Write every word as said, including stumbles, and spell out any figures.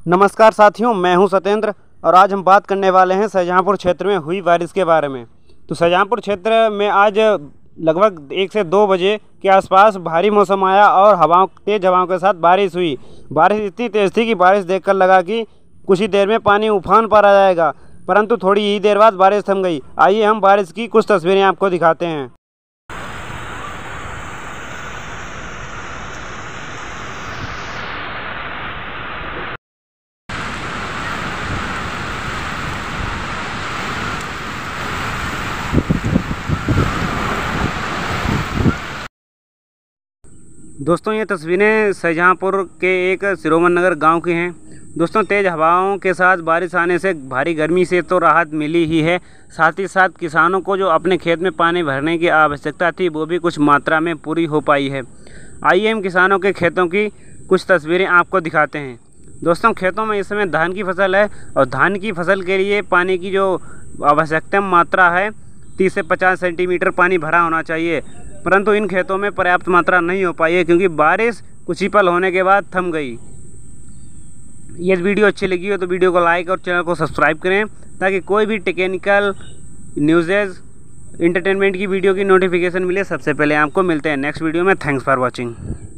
नमस्कार साथियों, मैं हूं सत्येंद्र और आज हम बात करने वाले हैं शाहजहाँपुर क्षेत्र में हुई बारिश के बारे में। तो शाहजहाँपुर क्षेत्र में आज लगभग एक से दो बजे के आसपास भारी मौसम आया और हवाओं तेज़ हवाओं के साथ बारिश हुई। बारिश इतनी तेज़ थी कि बारिश देखकर लगा कि कुछ ही देर में पानी उफान पर आ जाएगा, परंतु थोड़ी ही देर बाद बारिश थम गई। आइए हम बारिश की कुछ तस्वीरें आपको दिखाते हैं। दोस्तों, ये तस्वीरें शाहजहाँपुर के एक सिरोमन नगर गांव की हैं। दोस्तों, तेज़ हवाओं के साथ बारिश आने से भारी गर्मी से तो राहत मिली ही है, साथ ही साथ किसानों को जो अपने खेत में पानी भरने की आवश्यकता थी वो भी कुछ मात्रा में पूरी हो पाई है। आइए हम किसानों के खेतों की कुछ तस्वीरें आपको दिखाते हैं। दोस्तों, खेतों में इस समय धान की फसल है और धान की फसल के लिए पानी की जो आवश्यकता मात्रा है तीस से पचास सेंटीमीटर पानी भरा होना चाहिए, परंतु इन खेतों में पर्याप्त मात्रा नहीं हो पाई है क्योंकि बारिश कुछ ही पल होने के बाद थम गई। ये वीडियो अच्छी लगी हो तो वीडियो को लाइक और चैनल को सब्सक्राइब करें ताकि कोई भी टेक्निकल न्यूज़ेज इंटरटेनमेंट की वीडियो की नोटिफिकेशन मिले सबसे पहले आपको। मिलते हैं नेक्स्ट वीडियो में। Thanks for watching.